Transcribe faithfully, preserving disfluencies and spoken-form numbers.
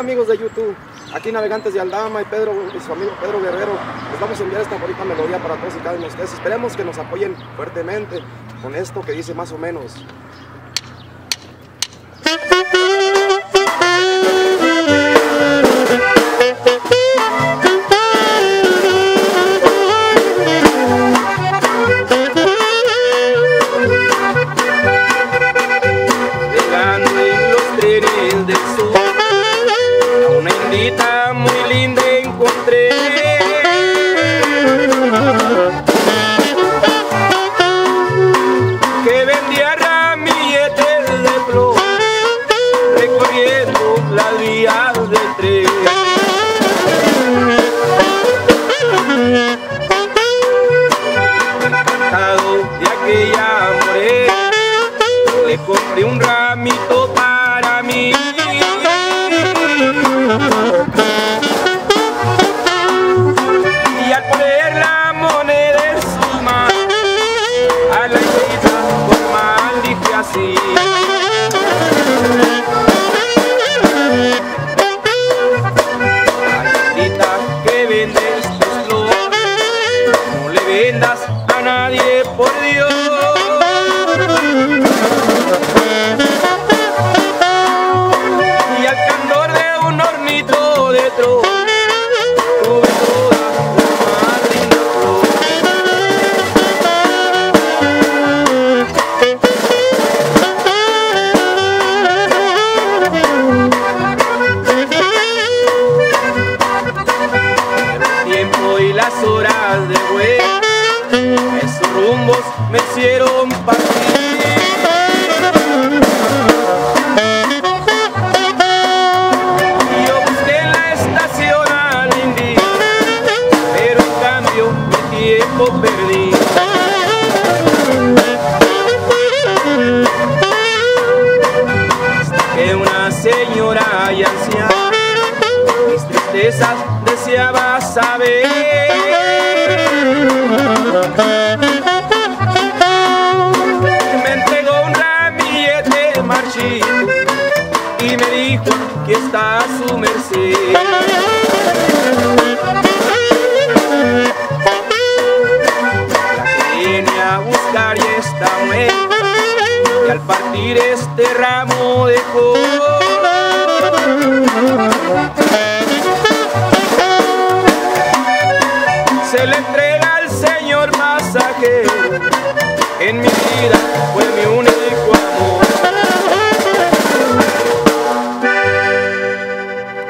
Amigos de YouTube, aquí Navegantes de Aldama y Pedro y su amigo Pedro Guerrero, les vamos a enviar esta bonita melodía para todos y cada uno de ustedes. Esperemos que nos apoyen fuertemente con esto que dice más o menos. Llegando en los trenes del sur, a una indita muy linda encontré. Que vendía ramilletes de flor, recorriendo las vías del tren. Encantado de aquella morena, le compré un ramito para mí. Y al poner la moneda en su mano, a la indita formal dije así: ay, indita, que vendes tus flores, no le vendas a nadie, por Dios. Y al candor de un hornito de tro, tuve toda la más linda flor. El tiempo y las horas de vuelo, esos rumbos me hicieron partir. Y yo busqué en la estación al Indy, pero en cambio mi tiempo perdí. Hasta que una señora y anciana mis tristezas deseaba saber. Me entregó un ramillete marchito y me dijo que está a su merced. La que viene a buscar y está muerta, y al partir este ramo dejó.